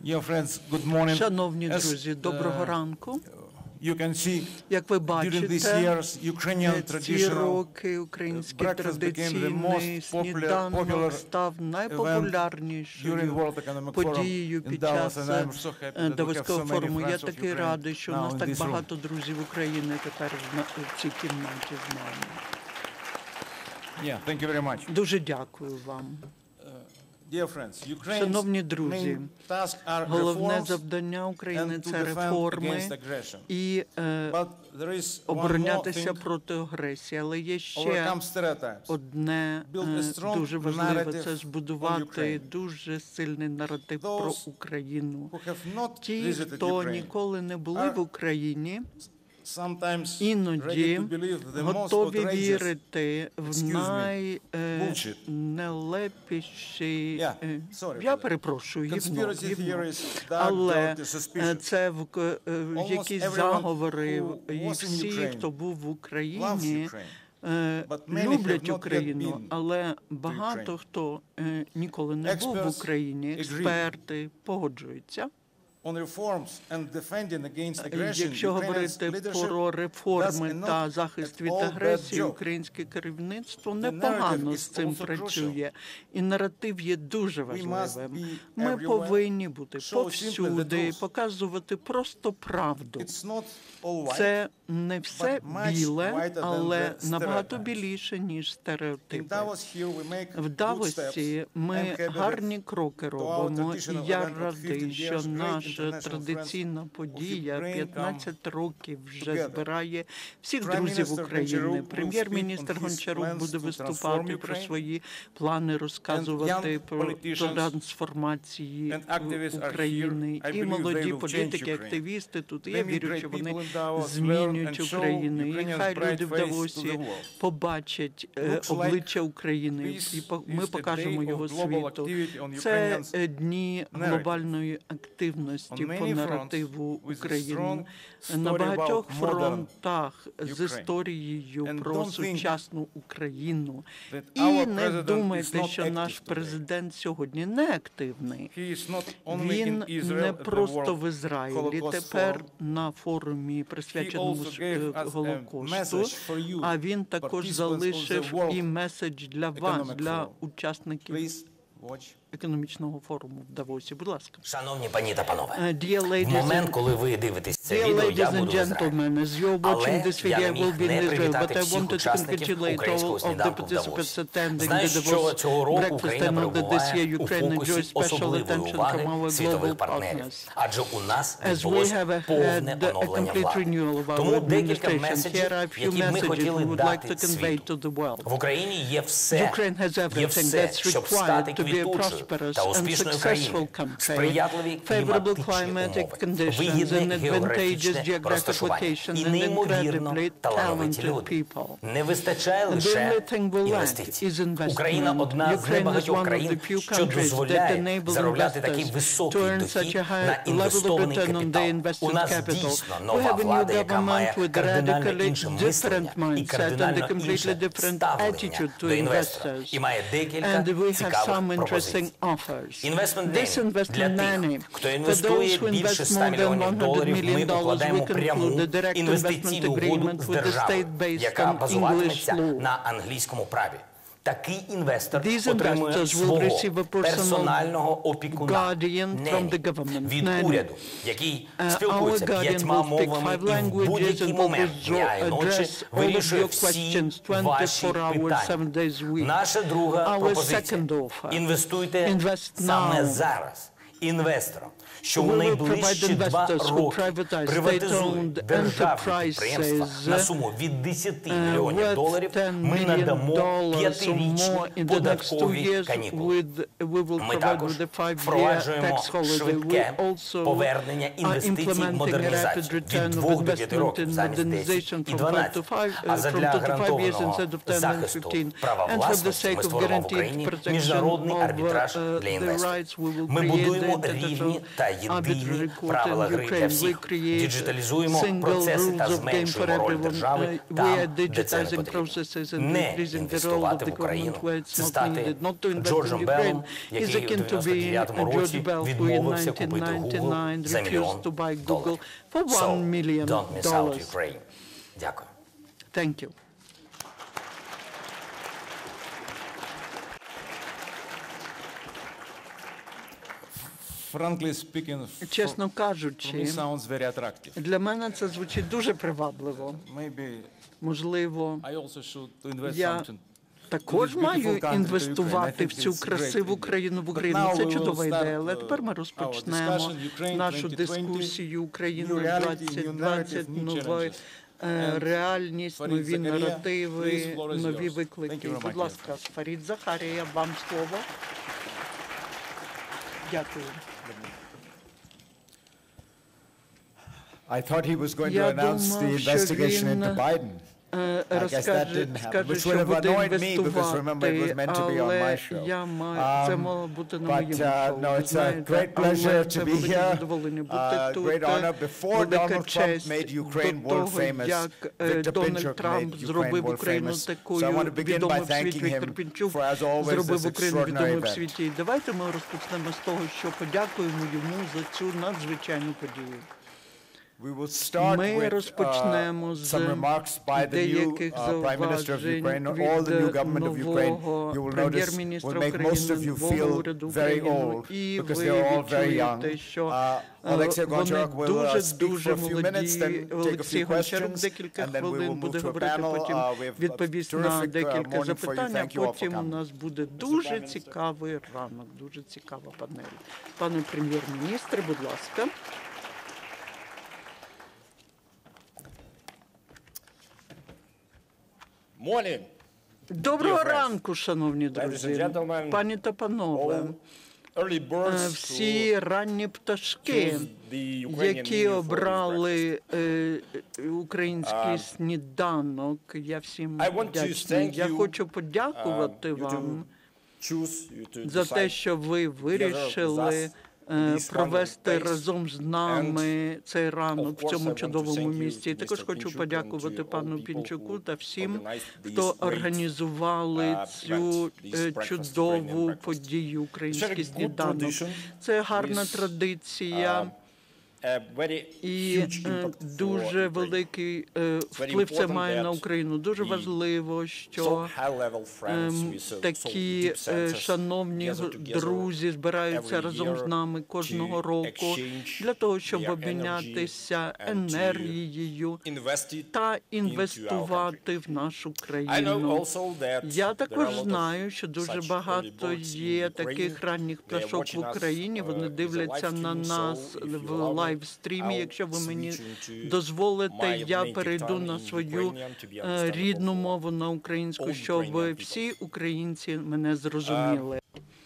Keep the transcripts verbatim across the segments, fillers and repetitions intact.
Шановні друзі, доброго ранку. Як ви бачите, ці роки український традиційний сніданок став найпопулярнішою подією під час Давоського форуму. Я такий радий, що у нас так багато друзів України тепер в цій кімнаті з нами. Дуже дякую вам. Шановні друзі, головне завдання України – це реформи і е, оборонятися проти агресії. Але є ще одне е, дуже важливе – це збудувати дуже сильний наратив про Україну. Ті, хто ніколи не були в Україні, іноді готові вірити в найнелепіші, е, я перепрошую, гівно, гівно. Але це в, в якісь заговори, і всі, хто був в Україні, е, люблять Україну, але багато хто е, ніколи не був в Україні, експерти погоджуються. Якщо говорити про реформи та захист від агресії, українське керівництво непогано з цим працює. І наратив є дуже важливим. Ми повинні бути повсюди, показувати просто правду. Це не все біле, але набагато біліше, ніж стереотипи. В Давосі ми гарні кроки робимо, і я радий, що наша традиційна подія п'ятнадцять років вже збирає всіх друзів України. Прем'єр-міністр Гончарук буде виступати про свої плани, розказувати про трансформації України. І молоді політики, активісти тут, я вірю, що вони змінюють Україну. І хай люди в Давосі побачать обличчя України, і ми покажемо його світу. Це дні глобальної активності по наративу України. На багатьох фронтах з історією про сучасну Україну. І не думайте, що наш президент сьогодні не активний. Він не просто в Ізраїлі, тепер на форумі, присвяченому Голокосту, а він також залишив і меседж для вас, для учасників економічного форуму в Давосі. Будь ласка. Шановні пані та панове, в момент, коли ви дивитесь це відео, я буду в Ізраїлі. Але я не міг не привітати всіх учасників українського сніданку в Давосі. Знаю, що цього року Україна перебуває у фокусі особливої уваги світових партнерів. Адже у нас відбулося повне оновлення влади. Тому декілька меседжів, які б ми хотіли дати світу. В Україні є все, є все, щоб стати квітучою та успішною країною, сприятливі кліматичні умови, вигідне географічне розташування і неймовірно талановиті люди. Не вистачає лише інвестицій. Україна – одна з небагатьох країн, що дозволяє заробляти такий високий дохід на інвестований капітал. У нас дійсно нова влада, яка має кардинально інше мислення і кардинально інше ставлення до інвесторів. І має декілька цікавих пропозицій. Інвестмент Неймі. Для тих, хто інвестує більше ста мільйонів доларів, ми укладаємо пряму інвестиційну угоду з державою, яка базуватиметься на англійському праві. Такий інвестор отримує свого персонального опікуна, неймі, від уряду, який спілкується п'ятьма мовами і в будь-який момент дня і ночі вирішує всі ваші питання. Наша друга пропозиція – інвестуйте саме зараз інвесторам, що у найближчі два роки приватизують державні підприємства на суму від десяти мільйонів доларів, ми надамо п'ятирічні податкові канікули. Ми також впроваджуємо швидке повернення інвестицій в модернізацію від двох до п'яти років замість десять і дванадцять. А задля гарантованого захисту права власності ми створимо в Україні міжнародний арбітраж для інвесторів. Ми будуємо Створюємо рівні та єдині правила гри для всіх. Діджиталізуємо процеси та зменшуємо роль держави там, де це не потрібно. Не інвестувати в Україну. Це стати Джорджем Беллом, який у дев'яносто дев'ятому році відмовився купити Google за мільйон доларів. So, don't miss out Ukraine. Дякую. Thank you. Frankly speaking, чесно кажучи, для мене це звучить дуже привабливо. Можливо, я також маю інвестувати в цю красиву країну, в Україну. Це чудова ідея. Але тепер ми розпочнемо нашу дискусію «Україна двадцять двадцять», нова реальність, нові наративи, нові виклики. Будь ласка, Фарід Захарія, вам слово. Дякую. I thought he was going to announce the investigation into Biden. Розкаже, скаже, що буде інвестувати, але я маю, це мало бути на моєму шоу, знаєте, але це велике задоволення бути тут, велика честь до того, як Дональд Трамп зробив Україну такою відомою в світі, Віктор Пінчук зробив Україну відомою в світі. І давайте ми розпочнемо з того, що подякуємо йому за цю надзвичайну подію. Ми розпочнемо з деяких зауважень від нового прем'єр-міністра України, нового уряду України, і ви відчуєте, що вони дуже-дуже молоді. Олексій Гончарук декілька хвилин буде говорити, потім відповість на декілька запитань, а потім у нас буде дуже цікавий ранок, дуже цікава панель. Пане прем'єр-міністре, будь ласка. Доброго ранку, шановні друзі, пані та панове. Всі ранні пташки, які обрали е, український сніданок, я всім вдячний. Я хочу подякувати вам за те, що ви вирішили провести разом з нами цей ранок в цьому чудовому місці. І також хочу подякувати пану Пінчуку та всім, хто організували цю чудову подію «Український сніданок». Це гарна традиція. І дуже великий вплив це має на Україну. Дуже важливо, що такі шановні друзі збираються разом з нами кожного року для того, щоб обмінятися енергією та інвестувати в нашу країну. Я також знаю, що дуже багато є таких ранніх пташок в Україні. Вони дивляться на нас в лайвстрімі. Якщо ви мені дозволите, я перейду на свою рідну мову, на українську, щоб всі українці мене зрозуміли.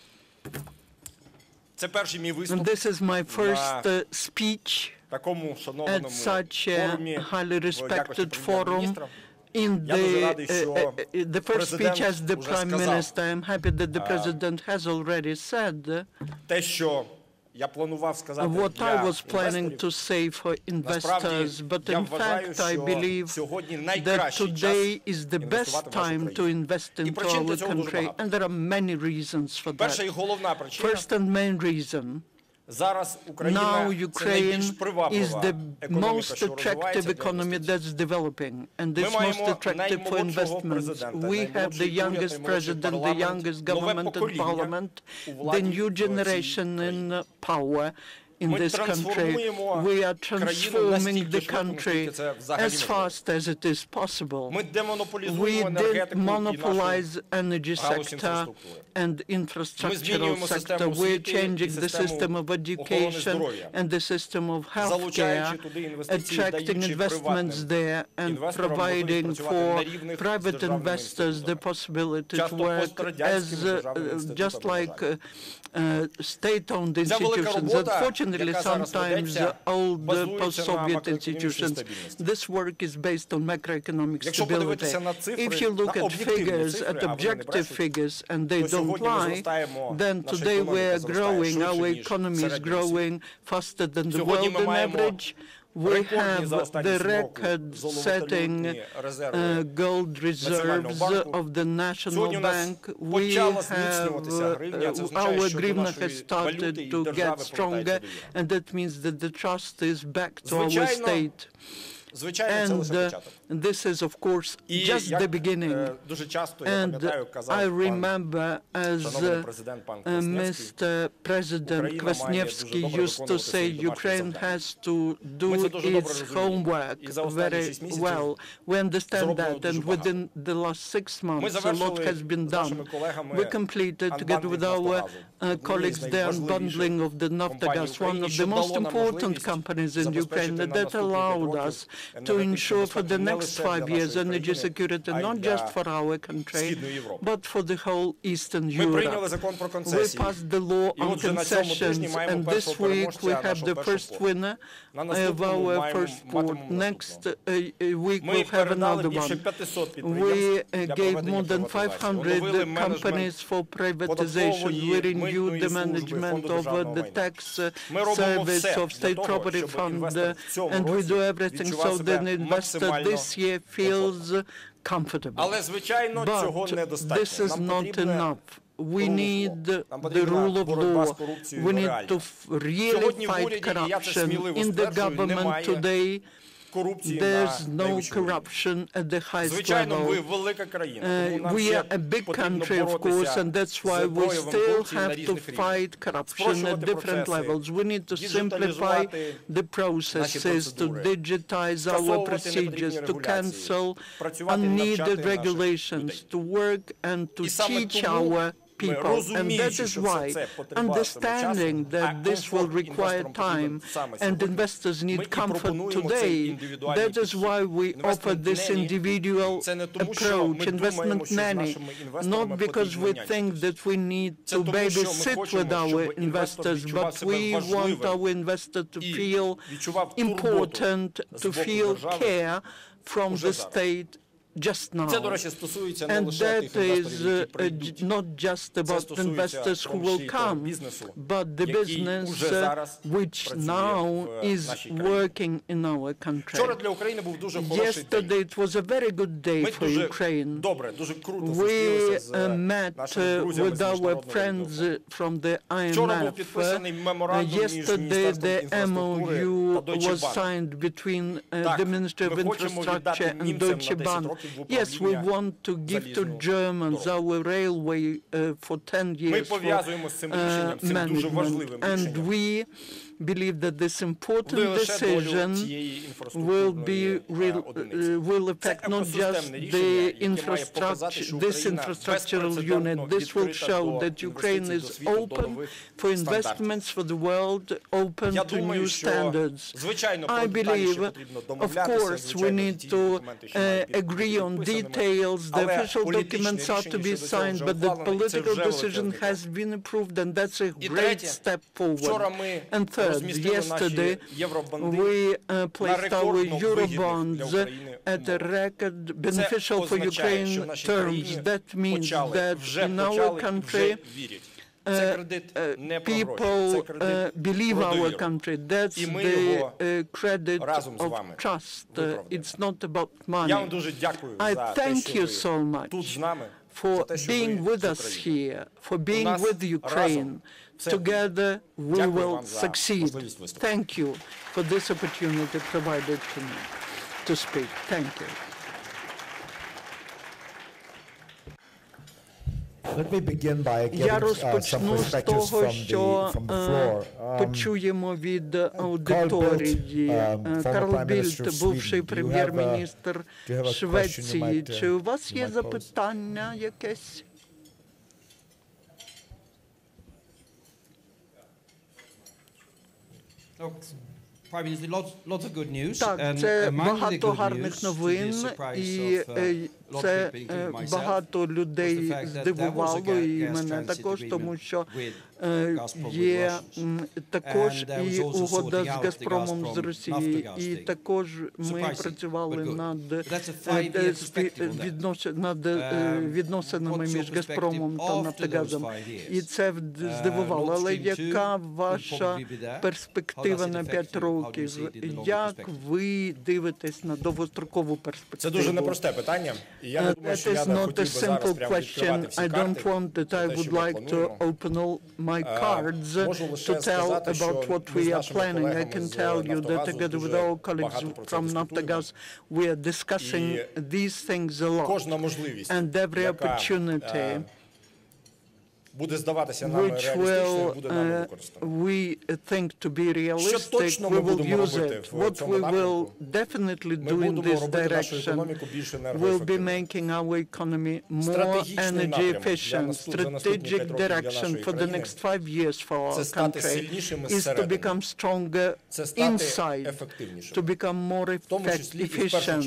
Це перший мій виступ This is my first speech at such a highly respected forum. In the, uh, the first speech as the Prime Minister, I'm happy that the President has already said те, що я планував сказати what для I was planning to say for investors, but in fact I believe that today is the best time to invest into our country, and there are many reasons for that. Перша і головна причина First and main reason. Зараз Now Україна Ukraine is the most attractive economy that's developing, and it's most attractive for investments. We have the youngest president, the youngest government and parliament, the new generation in power in this country. We are transforming the country as fast as it is possible. We did monopolize energy sector and infrastructural sector. We're changing the system of education and the system of healthcare, attracting investments there and providing for private investors the possibility to work as uh, just like uh, uh, state-owned institutions. Unfortunately, unfortunately, sometimes old post-Soviet institutions, this work is based on macroeconomic stability. If you look at figures, at objective figures, and they don't lie, then today we are growing, our economy is growing faster than the world on average. We have the record-setting uh, gold reserves of the National Bank. We have, uh, our hryvnia has started to get stronger, and that means that the trust is back to our state. And uh, this is, of course, just the beginning. And I remember, as uh, uh, Mister President Kwasniewski used to say, Ukraine has to do its homework very well. We understand that, and within the last six months, a lot has been done. We completed, together with our uh, colleagues, the unbundling of the Naftogaz, one of the most important companies in Ukraine, that allowed us to ensure for the next five years energy security, not just for our country, but for the whole Eastern Europe. We passed the law on concessions, and this week we have the first winner of our first port. Next uh, week we'll have another one. We uh, gave more than five hundred companies for privatization. We renewed the management of uh, the tax uh, service of State Property Fund, uh, and we do everything so that an investor this year feels comfortable. But this is not enough. We need the rule of law. We need to really fight corruption. In the government today, there's no corruption at the highest level. Uh, we are a big country, of course, and that's why we still have to fight corruption at different levels. We need to simplify the processes, to digitize our procedures, to cancel unneeded regulations, to work and to teach our people. And that is why, understanding that this will require time and investors need comfort today, that is why we offer this individual approach, investment nanny, not because we think that we need to babysit with our investors, but we want our investor to feel important, to feel care from the state just now. And that is uh, uh, not just about investors who will come, but the business uh, which now is working in our country. Yesterday it was a very good day for Ukraine. We uh, met uh, with our friends uh, from the I M F. Uh, yesterday the M O U was signed between uh, the Ministry of Infrastructure and Deutsche Bank. Yes, we want to give to Germans our railway uh, for ten years for uh, management, and we believe that this important decision will be real, uh, will affect not just the infrastructure, this infrastructural unit. This will show that Ukraine is open for investments for the world, open to new standards. I believe, of course, we need to uh, agree on details. The official documents are to be signed, but the political decision has been approved, and that's a great step forward. And third, yesterday we uh, placed our Eurobonds at a record beneficial for Ukraine terms. That means that in our country, Uh, uh, people uh, believe our country. That's the uh, credit of trust. Uh, it's not about money. I thank you so much for being with us here, for being with Ukraine. Together we will succeed. Thank you for this opportunity provided to me to speak. Thank you. Let me begin by getting uh, some perspectives from the, from the floor. Um, Почуємо від аудиторії. Карл Більд, бувший прем'єр-міністр Швеції. Чи у вас є запитання якесь? Так, це багато гарних новин, і Це багато людей здивувало, і мене також, тому що є також і угода з Газпромом з Росією, і також ми працювали над, над відносинами між Газпромом та Нафтогазом. І це здивувало. Але яка ваша перспектива на п'ять років? Як ви дивитесь на довгострокову перспективу? Це дуже непросте питання. І я не думаю, що я не хотів би зараз прямо відкривати всі карти. Те, що ми плануємо. My cards to tell about what we are planning. I can tell you that together with our colleagues from Naftogaz, we are discussing these things a lot. And every opportunity буде здаватися нам реалістичною, буде нами використано. We think to be realistic, we will use it. What we will definitely do in this direction will be making our economy more energy efficient. Strategic direction for the next five years for our country is to become stronger inside, to become more efficient.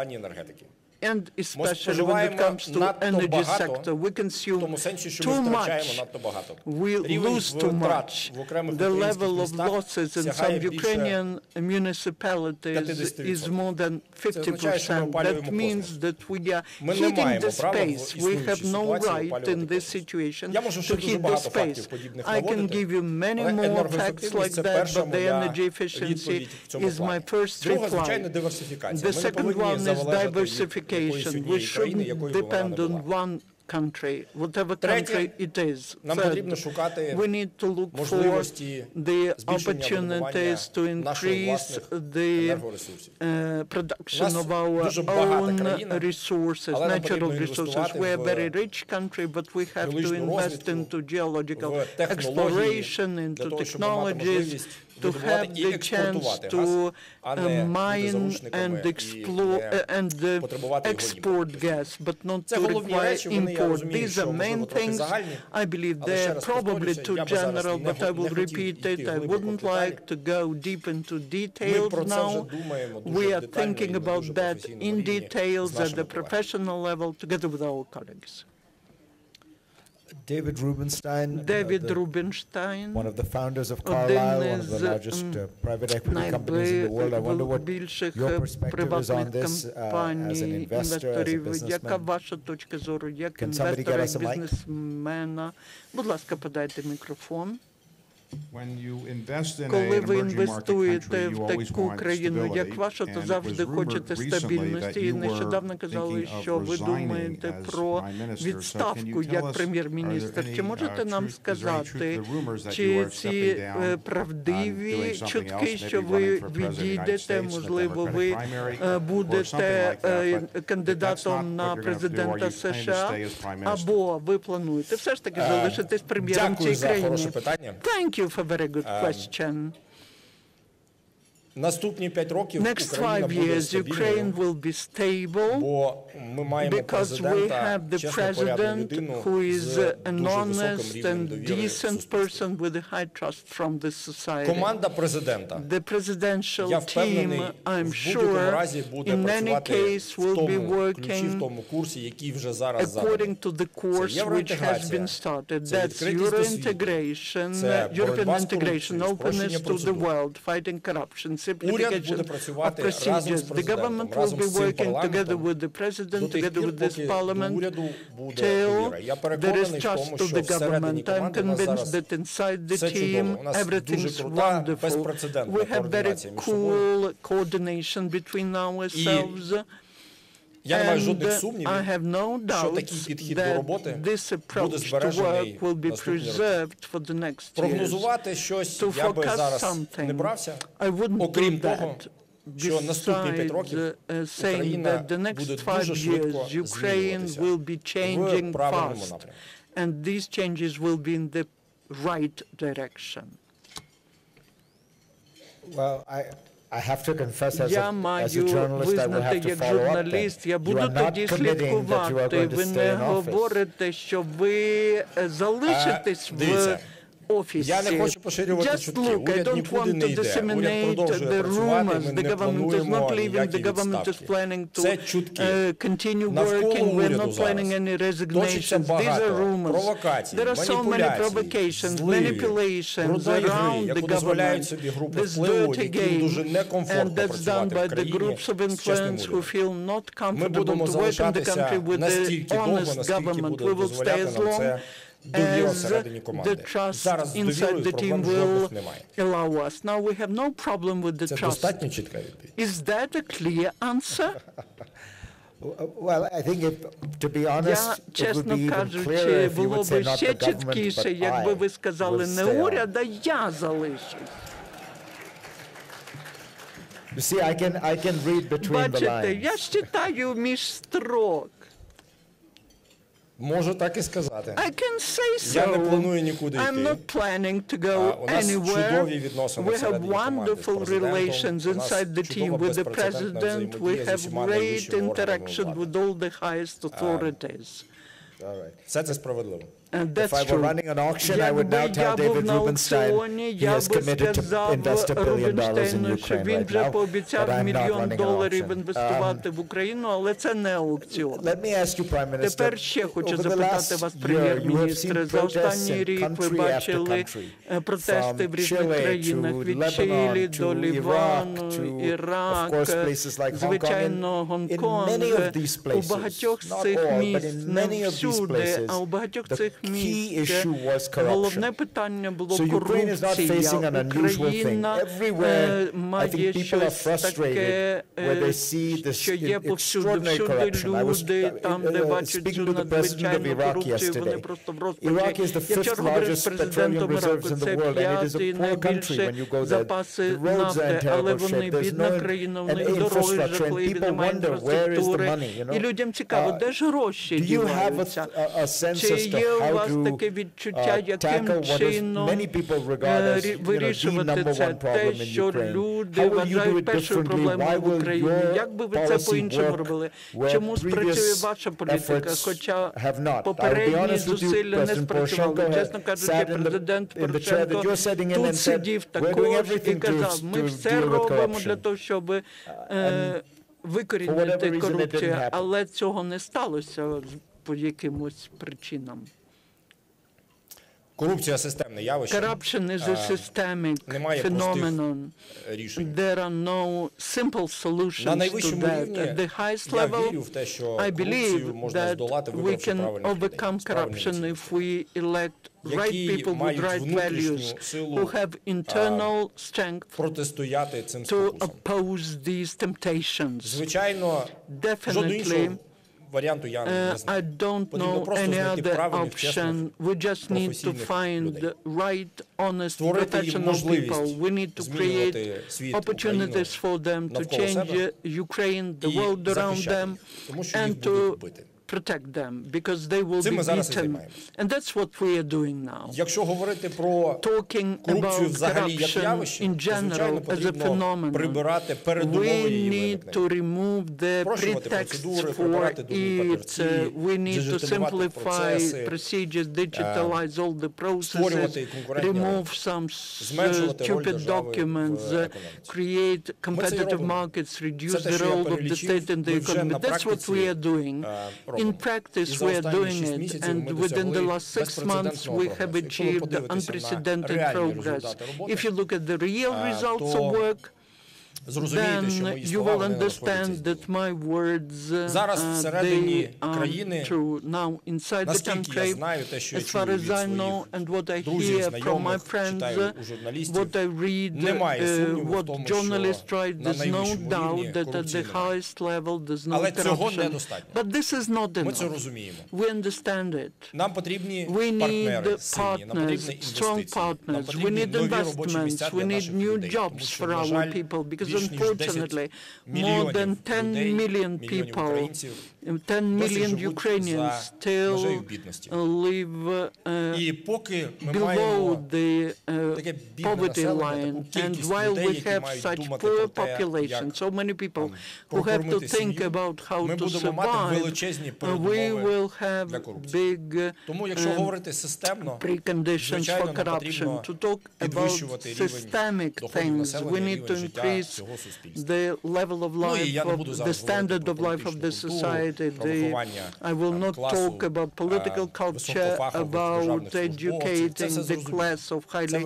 And especially when it comes to energy sector, we consume too much, we lose too much. The level of losses in some Ukrainian municipalities is more than fifty percent. That means that we are heating the space. We have no right in this situation to heat the space. I can give you many more facts like that, but the energy efficiency is my first reply. The second one is diversification. We shouldn't depend on one country, whatever country it is. Third, we need to look for the opportunities to increase the uh, production of our own resources, natural resources. We are a very rich country, but we have to invest into geological exploration, into technologies, to have the chance to uh, mine and explore uh, and uh, export gas, but not to require import. These are main things. I believe they're probably too general, but I will repeat it. I wouldn't like to go deep into details now. We are thinking about that in details at the professional level together with our colleagues. David Rubenstein, David uh, the, Rubenstein, one of the founders of Carlyle, one of the largest uh, private equity companies in the world. I wonder what your perspective is on this uh, as an investor, as a businessman. Can somebody get us a mic? Будь ласка, подайте мікрофон. Коли ви інвестуєте в таку країну, як ваша, то завжди хочете стабільності. І нещодавно казали, що ви думаєте про відставку як прем'єр-міністр. Чи можете нам сказати, чи ці правдиві чутки, що ви відійдете, можливо, ви будете кандидатом на президента США, або ви плануєте все ж таки залишитись прем'єром цієї країни? Дякую за хороше питання. Thank you for a very good question. Наступні п'ять років Next five years, Ukraine will be stable because we have the president who is an honest and decent person with a high trust from the society. The presidential team, I'm sure, in any case will be working according to the course which has been started. That's Euro integration, European integration, openness to the world, fighting corruption, simplification of procedures. The government will be working together with the president, together with this parliament, till there is trust to the government. I'm convinced that inside the team, everything's wonderful. We have very cool coordination between ourselves. And I have no doubt that this approach to work will be preserved for the next years. To forecast something, I wouldn't do that. Besides uh, saying that the next five years, Ukraine will be changing fast, and these changes will be in the right direction. Well, I... I have to confess, as a, as a journalist, I will have to follow up that. You are not committing that you are going to stay in office. Ви не говорите, що ви залишитесь в офісі. Я не хочу поширювати чутки. Уряд нікуди не йде. Уряд продовжує працювати, ми не плануємо ніякі відставки. Це чутки. Навколо уряду зараз точиться багато провокацій, маніпуляцій, зливів, брудної гри, яку дозволяють собі групи впливу, яким дуже некомфортно працювати в країні з чесним урядом. Ми будемо залишатися настільки довго, наскільки буде дозволяти нам це довіра всередині команди. Зараз з довірою проблем жодних немає. Це достатньо чітка відповідь. Is that a clear answer? Well, I think if, to be honest, it would be even clearer if you would say not the government, but I will stay on. Я залишусь. You see, I can, I can read between the Бачите, я lines. читаю між строк. Можу так і сказати. I can say so. Я не планую нікуди I'm йти. not planning to А, go у нас anywhere. чудові відносини We have всередині команди з wonderful президентом. relations У нас inside the team чудова with the безпрецедентна president. We взаємодія з have усіма great найвищими органами interaction влади. with all the highest authorities. All right. Все це справедливо. And If that's I were true. running an auction, I would now Якби я tell був David на Rubenstein аукціоні, he я has би committed to сказав invest a billion dollars in Рубінштейну, що Ukraine він right вже now, but пообіцяв I'm not мільйон running an доларів auction. інвестувати Um, в Україну, але це не аукціон. Let me ask you, Prime Minister, Тепер ще хочу over the запитати last вас, year, you have прем'єр-міністре. seen За protests останній in рік ви country after бачили country, е, протести в from різних Chile країнах, to від Lebanon Чилі to до Iraq Лівану, to, of Ірак, course, places like Hong Kong. звичайно, In- in Гонконг. many of these У places, багатьох з not цих all, but місць, in не many of these всюди, places, а у багатьох the цих key місць issue was corruption. головне питання було So Ukraine is not facing an корупція. unusual thing. Україна Everywhere, е, I має think people are щось frustrated таке, where they е, see this що є повсюди, extraordinary всюди corruption. I was люди, там, де uh, бачать speaking цю to the president of надзвичайну Iraq корупцію, вони yesterday. просто в розпачі. Iraq is the Я fifth вчора говорив largest з petroleum президентом reserves Іраку, in the це world, and it is a п'ятий poor country найбільше when you go there. запаси The roads are in нафти, але terrible вони shape. There's бідна no країна, в an них дороги infrastructure, and жахливі, people немає wonder where is the інфраструктури. money, you know? І людям цікаво, Uh, де ж гроші Do you have a, діваються? a, a sense Чи as to є у how вас to таке відчуття, uh, яким tackle what is чином many people regard as, you know, the вирішувати number це one те, problem in що Ukraine? люди How will you do вважають it першою differently? проблемою Why в will Україні? your Як би ви це policy по-іншому work робили? where Чому спрацює previous ваша політика, efforts хоча have not? I'll be попередні honest with you, зусилля не President спрацювали? Poroshenko Чесно had кажучи, sat in the, президент in the chair that Порошенко you're sitting in тут and said, сидів we're doing також і everything to, казав, ми to все deal with робимо для corruption. того, щоб е, for викорінити whatever reason it didn't корупцію, happen. але цього не сталося з- по якимось причинам. Корупція системне явище. Corruption is a systemic Немає простих phenomenon. рішень. There are no simple На solutions to найвищому that. рівні At the highest я level, вірю в те, що I корупцію believe можна that здолати, we вибравши can правильних людей, overcome з правильними corruption цілями. if we elect right Які people with мають right внутрішню values, силу, who have internal strength протистояти цим to спокусам. oppose these temptations. Звичайно, жодного Definitely, іншого варіанту я uh, не I знаю. don't Потрібно know просто any знайти other правильних, чесних, option. We just need to професійних find людей. right, honest, Створити їм professional можливість people. We need to змінювати create світ, opportunities for them to навколо change себе Ukraine, the і world around захищати them, їх, тому що їх and будуть to бити. protect them, because they will Цим be ми зараз і beaten. займаємося. And that's what we are doing now. Якщо говорити про Talking корупцію about взагалі як corruption явище, in то, звичайно, general as a потрібно phenomenon, прибирати передумови we її need to виникнення. remove the Спрощувати pretexts процедури, for прибирати дурні it. папірці, We need to діджиталізувати simplify процеси, procedures, digitalize all the processes, створювати конкурентні remove ринки, some s- зменшувати роль stupid держави в documents, економіці. create Ми це і competitive робимо. markets, reduce Це те, the що я role of the перелічив, state in the ми вже economy. на That's what практиці, we are doing. е, In робимо. practice, І за we are останні doing шість it, місяців and ми within the досягли last six months безпрецедентного we have прогресу. Якщо ви achieved подивитеся на unprecedented реальні progress. результати роботи, If you look at the real е, results то of work, зрозумієте, що then мої you слова will вони не розходяться understand з that ділом. my words uh, Зараз uh, всередині they are країни, true. Now inside the наскільки я country, знаю, те, що я as far чую as від I know своїх and what I друзів, hear from my знайомих, friends, читаю у журналістів, what I read, немає uh, сумніву в what тому, journalists що write, на there's no найвищому doubt рівні that at the корупції немає. highest level there's no Але цього corruption. недостатньо. But this is not Ми це enough. розуміємо. We understand it. Нам потрібні We need партнери сильні, нам потрібні partners, strong інвестиції, нам partners. We потрібні need нові робочі investments. місця We для need наших new людей, тому jobs що, for на our жаль, people because unfortunately, more than ten million people, ten million Ukrainians still live uh, below the uh, poverty line. And while we have such poor population, so many people who have to think about how to survive, uh, we will have big uh, preconditions for corruption. To talk about systemic things, we need to increase the level of life, of the standard of life of the society. The, I will not talk about political culture, about educating the class of highly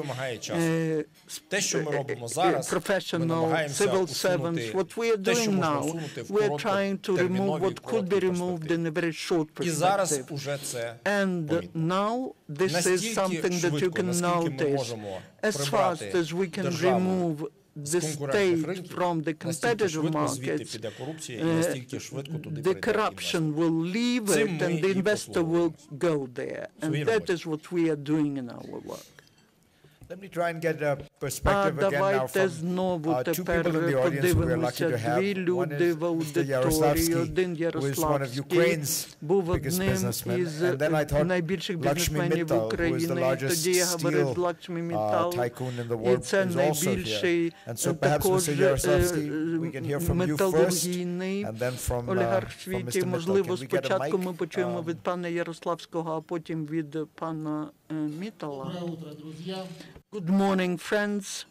uh, professional civil servants. What we are doing now, we are trying to remove what could be removed in a very short perspective. And now this is something that you can notice. As fast as we can remove the state from the competitive markets, uh, the corruption will leave it and the investor will go there. And that is what we are doing in our work. Let me try and get a perspective again now from uh, two people in the audience who we are lucky to have. One is Mister Yaroslavsky, who is one of Ukraine's biggest businessmen. And then I thought Lakshmi Mittal, who is the largest steel uh, tycoon in the world, is also here. And so perhaps Mister Yaroslavsky, we can hear from you first, and then from, uh, from Mister Mittal. Can we get a mic? Ми почуємо від пана Ярославського, а потім від пана Міттала. Good morning, friends.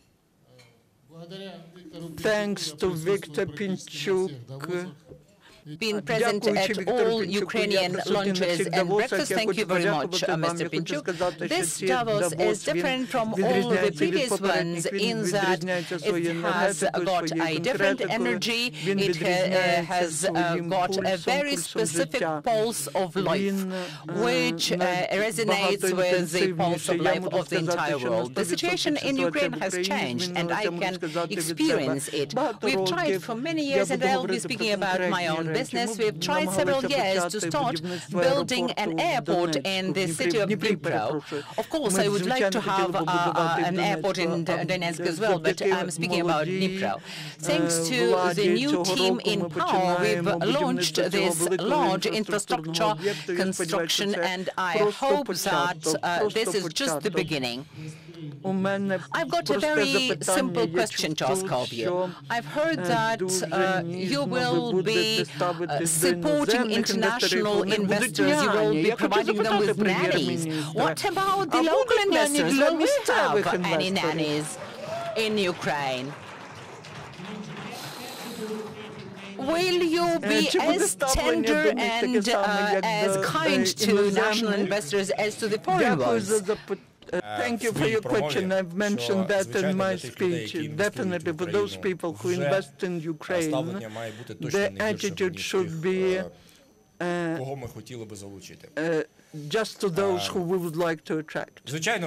Thanks to Viktor Pinchuk, been present at all Ukrainian lunches and breakfasts. Thank you very much, uh, Mister Pinchuk. This Davos is different from all of the previous ones in that it has got a different energy, it ha uh, has uh, got a very specific pulse of life, which uh, resonates with the pulse of life of the entire world. The situation in Ukraine has changed, and I can experience it. We've tried for many years, and I'll be speaking about my own business. We've tried several years to start building an airport in the city of Dnipro. Of course, I would like to have uh, uh, an airport in Donetsk as well, but I'm speaking about Dnipro. Thanks to the new team in power, we've launched this large infrastructure construction, and I hope that uh, this is just the beginning. I've got a very simple question to ask of you. I've heard that uh, you will be uh, supporting international investors. You will be providing them with nannies. What about the local investors? Will we have any nannies in Ukraine? Will you be as tender and uh, as kind to national investors as to the foreign ones? Uh, thank you for your question. I've mentioned that in my speech. Definitely, for those people who invest in Ukraine, the attitude should be uh, uh, just to those who we would like to attract.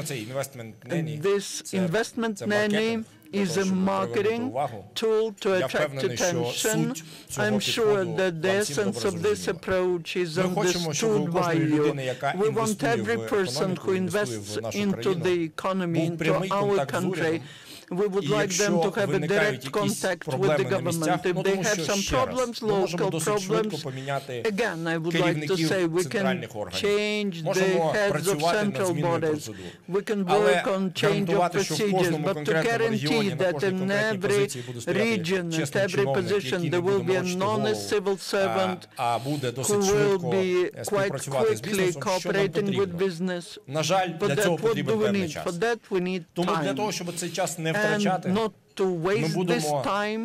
This investment nanny is a marketing tool to attract attention. I'm sure that the essence of this approach is understood by you. We want every person who invests into the economy, into our country, we would like them to have a direct contact with the government. If they have some problems, local problems, again, I would like to say we can change the heads of central bodies. We can work on change of procedures, but to guarantee that in every region, at every position, there will be a honest civil servant who will be quite quickly cooperating with business. For that, what do we need? For that, we need time. And not to waste this time,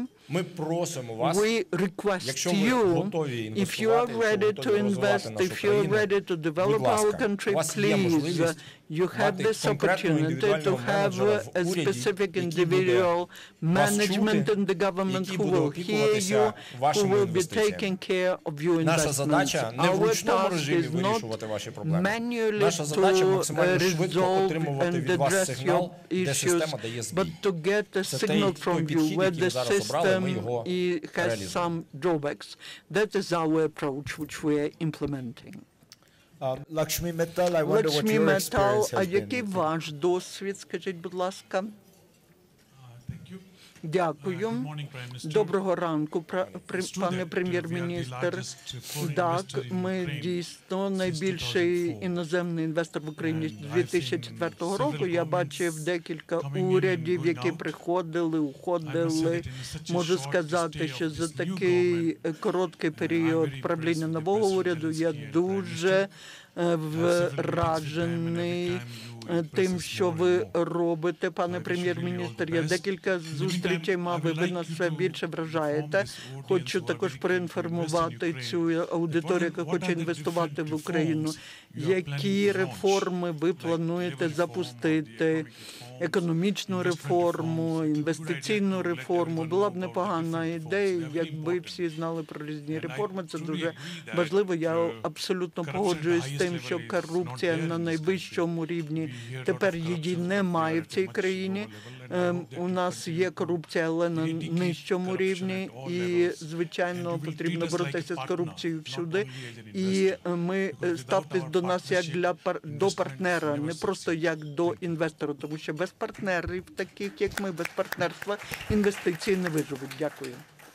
we request you, if you are ready to invest, if you are ready to develop our country, please, you have this opportunity to have a specific individual management in the government who will hear you, who will be taking care of your investments. Our task is not manually to resolve and address your issues, but to get a signal from you where the system has some drawbacks. That is our approach which we are implementing. Um, Lakshmi Mittal, I wonder what your experience has been. А який ваш досвід, скажіть, будь ласка? Дякую. Доброго ранку, пане прем'єр-міністр. Так, ми дійсно найбільший іноземний інвестор в Україні з дві тисячі четвертого року. Я бачив декілька урядів, які приходили, уходили. Можу сказати, що за такий короткий період правління нового уряду я дуже вражений тим, що ви робите, пане прем'єр-міністр. Я декілька зустрічей мав, і ви нас все більше вражаєте. Хочу також проінформувати цю аудиторію, яка хоче інвестувати в Україну. Які реформи ви плануєте запустити? Економічну реформу, інвестиційну реформу. Була б непогана ідея, якби всі знали про різні реформи. Це дуже важливо. Я абсолютно погоджуюсь з тим, що корупція на найвищому рівні. Тепер її немає в цій країні. У нас є корупція, але на нижчому рівні. І, звичайно, потрібно боротися з корупцією всюди. І ми ставтесь до нас як для, до партнера, не просто як до інвестора, тому що без партнерів, таких як ми, без партнерства, інвестиції не виживуть. Дякую.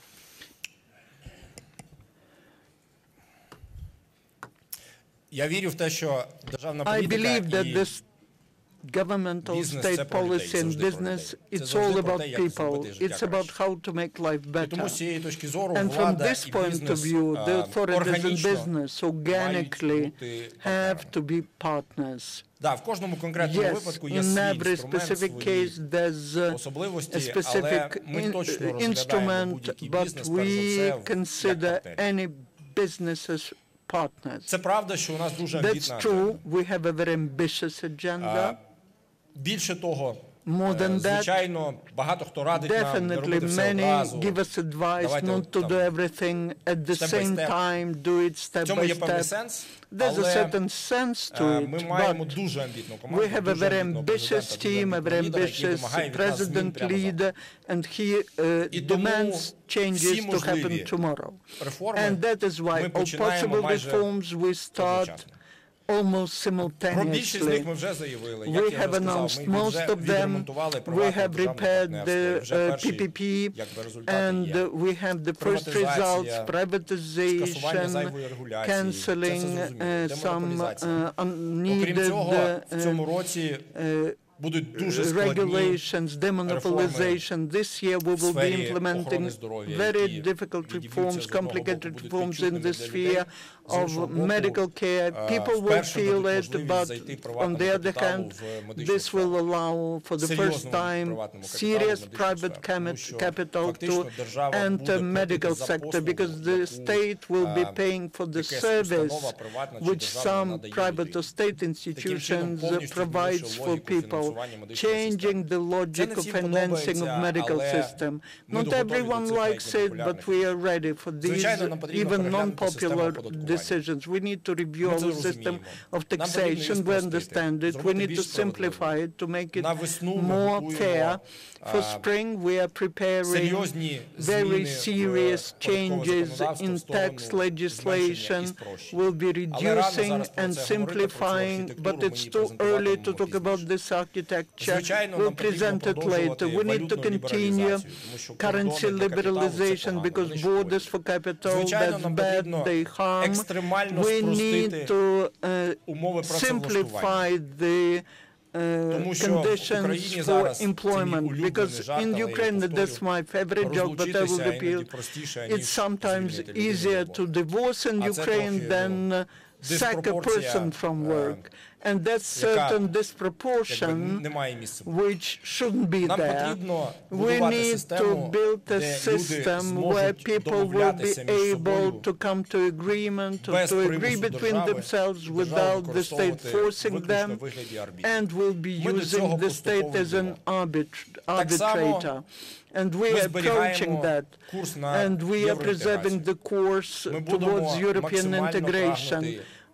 Я вірю в те, що державна політика і governmental state policy and business, it's all about people. It's about how to make life better. And from this point of view, the authorities and business organically have to be partners. Yes, in every specific case there's a specific instrument, but we consider any business as partners. That's true. We have a very ambitious agenda. Більше того, звичайно, багато хто радить нам не робити все одразу. Давайте not to do everything at the same time, do it step by step. В цьому є певний сенс, але ми маємо дуже амбітну команду, we have a very ambitious team, a very ambitious president leader, and he uh, demands changes to happen tomorrow. And that is why all possible reforms we start almost simultaneously. We have announced most of them. We have repaired the uh, P P P, and uh, we have the first results, privatization, cancelling uh, some uh, unneeded uh, uh, regulations, demonopolization. This year we will be implementing very difficult reforms, complicated reforms in the sphere of medical care. People will feel it, but on the other hand, this will allow for the first time serious private capital to enter medical sector, because the state will be paying for the service which some private or state institutions provides for people, changing the logic of financing of medical system. Not everyone likes it, but we are ready for these even non-popular decisions. We need to review our system of taxation. We understand it. We need to simplify it to make it more fair. For spring, we are preparing very serious changes in tax legislation. We'll be reducing and simplifying, but it's too early to talk about this architecture. We'll present it later. We need to continue currency liberalization, because borders for capital, that's bad, they harm. We need to uh, simplify the Uh, conditions for employment, because in Ukraine, that's my favorite joke, but I will repeat, it's sometimes easier to divorce in Ukraine than uh, sack a person from work. And that's certain disproportion which shouldn't be there. We need to build a system where people will be able to come to agreement, to, to agree between themselves without the state forcing them, and will be using the state as an arbit- arbitrator. And we are approaching that, and we are preserving the course towards European integration.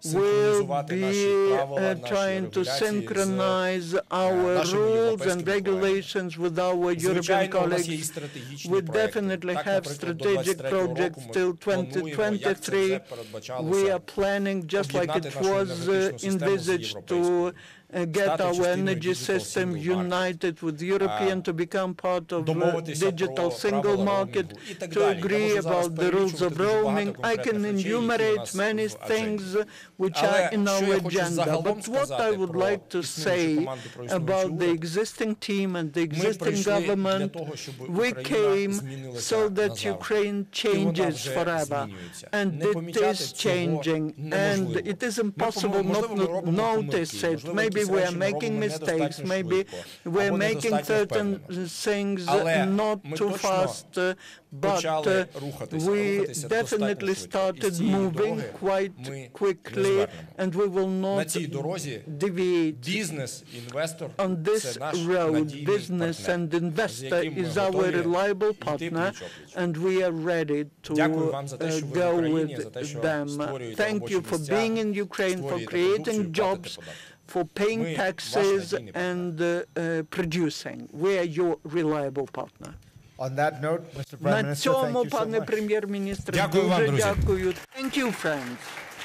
will be uh, trying to synchronize our rules and regulations with our European colleagues. We definitely have strategic projects till twenty twenty-three. We are planning, just like it was uh, envisaged, to Uh, get our energy system united with European to become part of the digital single market, to agree about the rules of roaming. I can enumerate many things which are in our agenda, but what I would like to say about the existing team and the existing government, we came so that Ukraine changes forever, and it is changing, and it is impossible not to notice it. Maybe we are making mistakes, maybe we're making certain things not too fast, uh, but uh, we definitely started moving quite quickly, and we will not deviate. On this road, business and investor is our reliable partner, and we are ready to uh, go with them. Thank you for being in Ukraine, for creating jobs, for paying taxes and uh, uh, producing. We are your reliable partner. On that note, Mister Prime Minister, thank you so much. Прем'єр-міністр, дуже дякую. Thank you, friends.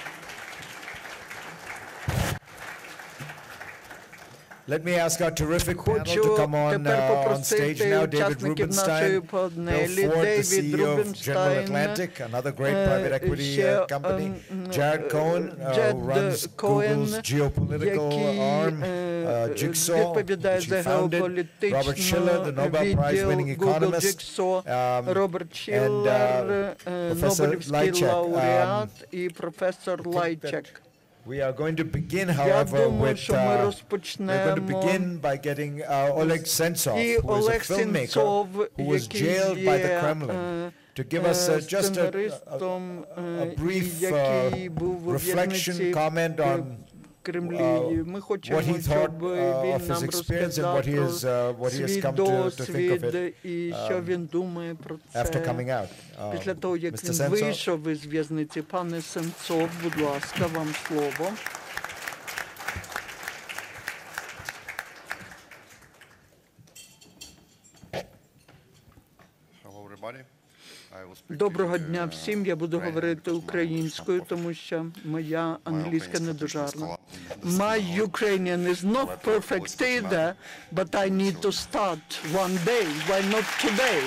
Let me ask our terrific panel to come on, uh, on stage now. David Rubenstein, Bill Ford, the C E O of General Atlantic, another great private equity uh, company. Jared Cohen, uh, who runs Google's geopolitical arm. Uh, Jigsaw, which he founded. Robert Shiller, the Nobel Prize-winning economist. Um, and uh, Professor Lajcak. Um, Professor Lajcak. We are going to begin, however, with, uh, we're going to begin by getting uh, Oleg Sentsov, who is a filmmaker who was jailed by the Kremlin, to give us uh, just a, a, a brief uh, reflection, comment on Кремлі. Ми хочемо, щоб він нам розказав про свій досвід і що він думає про це після того, як він вийшов із в'язниці. Пане Сенцов, будь ласка, вам слово. Доброго дня всім. Я буду говорити українською, тому що моя англійська не дуже гарна. My Ukrainian is not perfect either, but I need to start one day. Why not today?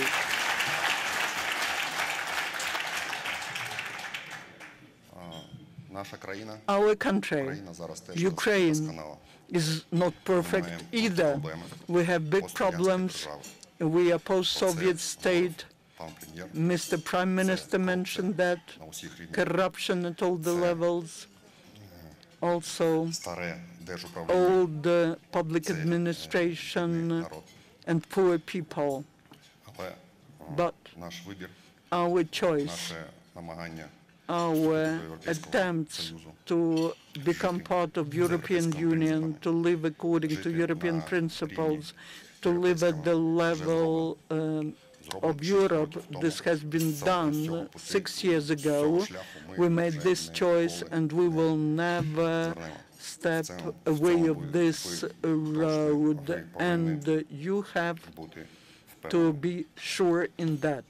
Our country, Ukraine, is not perfect either. We have big problems. We are post-Soviet state. Mister Prime Minister mentioned that, corruption at all the levels, also old uh, public administration and poor people. But our choice, our attempts to become part of European Union, to live according to European principles, to live at the level um, of Europe, this has been done six years ago. We made this choice, and we will never step away of this road, and you have to be sure in that.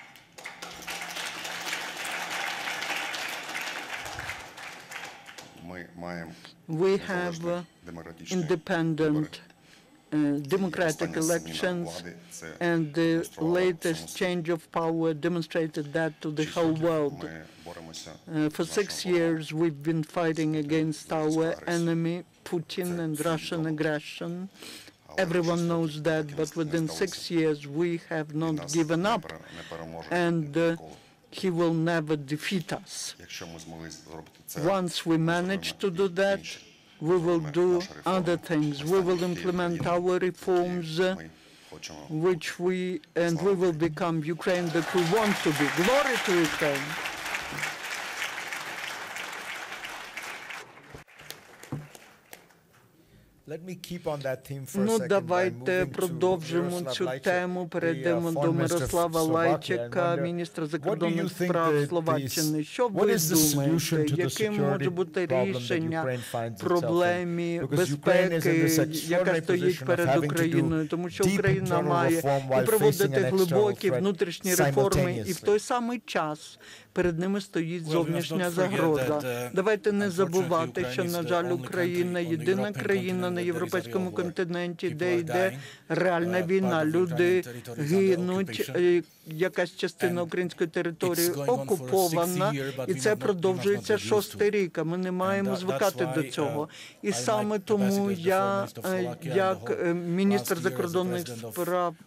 We have independent Uh, democratic elections, and the latest change of power demonstrated that to the whole world. Uh, for six years, we've been fighting against our enemy, Putin, and Russian aggression. Everyone knows that, but within six years, we have not given up, and uh, he will never defeat us. Once we manage to do that, we will do other things. We will implement our reforms, uh, which we, and we will become Ukraine that we want to be. Glory to Ukraine. Ну, давайте продовжимо цю тему. Перейдемо до Мирослава Лайчака, міністра закордонних справ Словаччини. Що ви думаєте, яким може бути рішення проблемі безпеки, яка стоїть перед Україною? Тому що Україна має і проводити глибокі внутрішні реформи, і в той самий час перед ними стоїть зовнішня загроза. Давайте не забувати, що, на жаль, Україна – єдина країна на європейському континенті, де йде реальна війна. Люди гинуть, якась частина української території окупована, і це продовжується шостий рік, а ми не маємо звикати до цього. І саме тому я, як міністр закордонних справ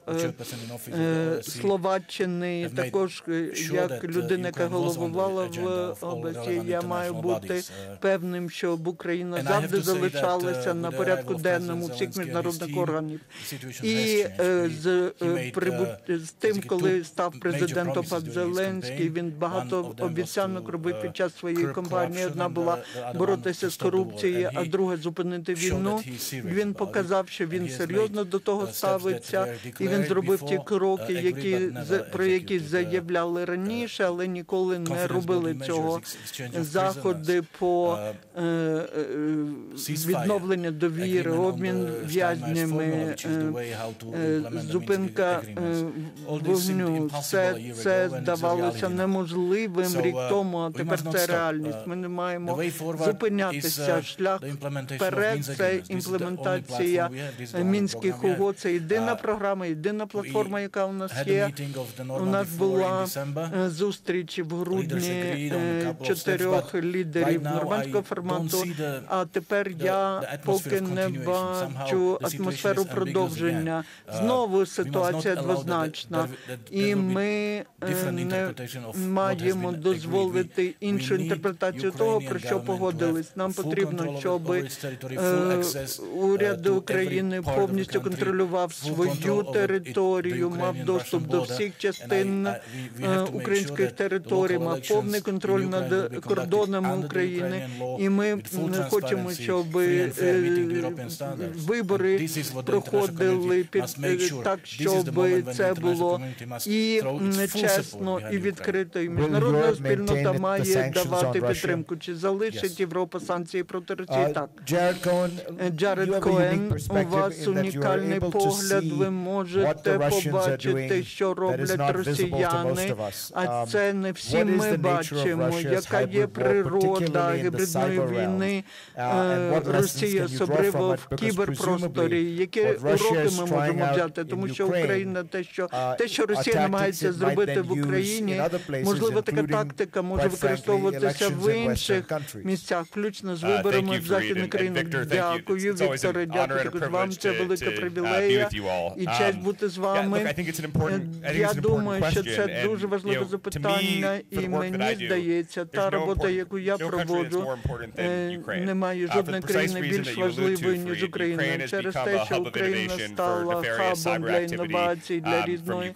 Словаччини, також як людина, яка головувала в області, я маю бути певним, щоб Україна завжди залишалася на порядку денному всіх міжнародних органів. І з, з тим, коли став президентом пан Зеленський, він багато обіцянок робив під час своєї кампанії. Одна була боротися з корупцією, а друга зупинити війну. Він показав, що він серйозно до того ставиться, і він зробив ті кроки, які, про які заявляли раніше, але ніколи не робили цього. Заходи по відновленню довіри, обмін в'язнями, зупинка вогню. Все це здавалося неможливим рік тому, а тепер це реальність. Ми не маємо зупинятися. Шлях вперед – це імплементація Мінських угод. Це єдина програма, єдина платформа, яка у нас є. У нас була зустріч в грудні чотирьох лідерів нормандського формату, а тепер я поки не бачу атмосферу продовження. Знову ситуація двозначна, і ми не маємо дозволити іншу інтерпретацію того, про що погодились. Нам потрібно, щоб уряд України повністю контролював свою територію, мав доступ до всіх частин українських територій, мав повний контроль над кордонами України. І ми хочемо, щоб вибори проходили під, так, щоб це було і чесно, і відкрито. І міжнародна спільнота має давати підтримку. Чи залишить Європа санкції проти Росії? Так. Джаред Коен, у вас унікальний погляд. Ви можете побачити, що роблять росіяни, а це не всі ми бачимо. Яка є природа гібридної війни Росії, особливо в кіберпросторі? Які уроки ми можемо взяти? Тому що Україна, те, що, те, що Росія намагається зробити в Україні, можливо, така тактика може використовуватися в інших місцях, включно з виборами в Західних країнах. Дякую, Вікторе, дякую вам. Це велика привілея і честь бути з вами. Я думаю, що це дуже важливе запитання, і мені здається, та робота, яку я проводжу, немає жодної країни більш важливої, ніж Україна. Через те, що Україна стала хабом для інновацій, для різної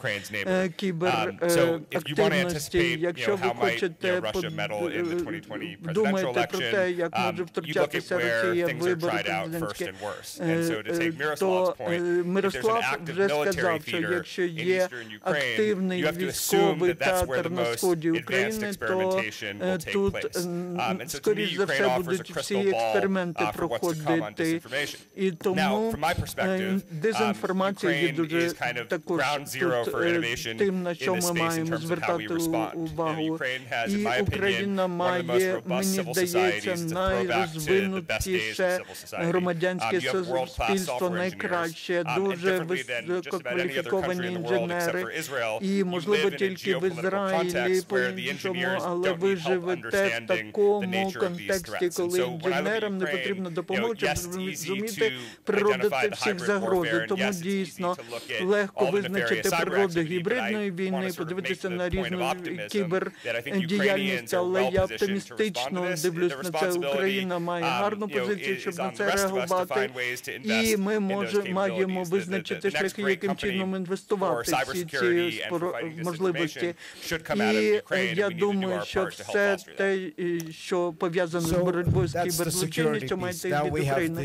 кіберактивності. Якщо ви хочете подумати про те, як може втручатися Росія в вибори президентські, то Мирослав вже сказав, що якщо є активний військовий театр на сході України, то тут, скоріш за все, будуть всі експерименти проходити. І тому дезінформація є дуже також тут тим, на що ми маємо звертати увагу. І Україна має, мені здається, найрозвинутіше громадянське суспільство, найкраще, дуже висококваліфіковані інженери. І, можливо, тільки в Ізраїлі по-іншому, але ви живете в такому контексті, коли інженерам не потрібна допомога, щоб зрозуміти природу всіх загрози. Тому дійсно легко визначити природу гібридної війни, подивитися на різну кібердіяльність, але я оптимістично дивлюсь на це. Україна має гарну позицію, щоб на це реагувати, і ми може, маємо визначити шляхи, яким чином інвестувати всі ці можливості. І я думаю, що все те, що пов'язане з боротьбою з кіберзлочинністю, має йти від України.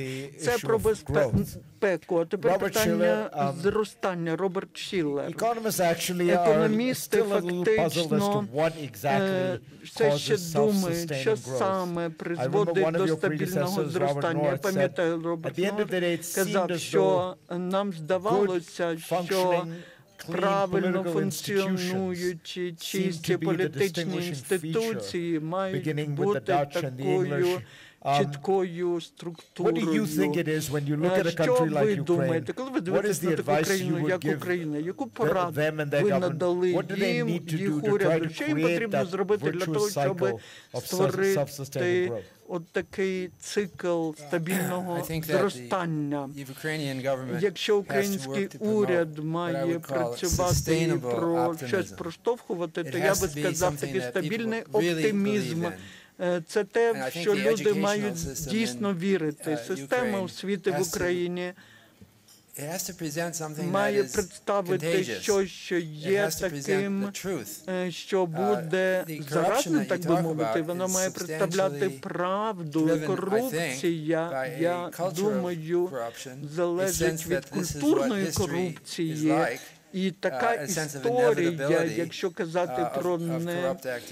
Це про безпеку. А тепер питання зростання. Роберт Шиллер. Економісти фактично все ще думають, що саме призводить до стабільного зростання. Я пам'ятаю, Роберт Норт казав, що нам здавалося, що правильно функціонуючі, чисті політичні інституції мають бути такою чіткою структурою. Що ви думаєте, коли ви дивитесь на таку країну, як Україна, яку пораду ви надали їм, їх уряду? Що їм потрібно зробити для того, щоб створити от такий цикл стабільного зростання? Якщо український уряд має працювати і про щось проштовхувати, то я би сказав, такий стабільний оптимізм. Це те, що люди мають дійсно вірити. Система освіти в Україні має представити щось, що є таким, що буде заразним, так би мовити. Вона має представляти правду. Корупція, я думаю, залежить від культурної корупції. І така історія, якщо казати про не